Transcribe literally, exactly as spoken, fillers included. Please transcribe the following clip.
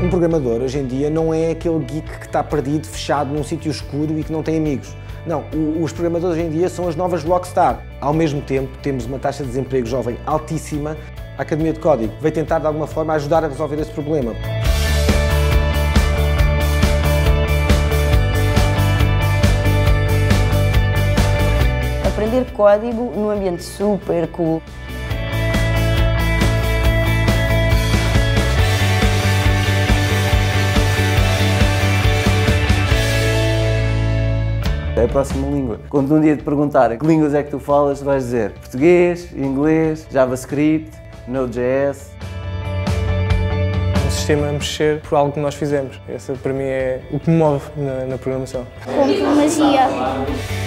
Um programador, hoje em dia, não é aquele geek que está perdido, fechado num sítio escuro e que não tem amigos. Não, os programadores hoje em dia são as novas rockstar. Ao mesmo tempo, temos uma taxa de desemprego jovem altíssima. A Academia de Código veio tentar, de alguma forma, ajudar a resolver esse problema. Aprender código num ambiente super cool. É a próxima língua. Quando um dia te perguntarem que línguas é que tu falas, tu vais dizer português, inglês, JavaScript, Node.js. O sistema a mexer por algo que nós fizemos. Esse para mim é o que me move na, na programação. Com magia.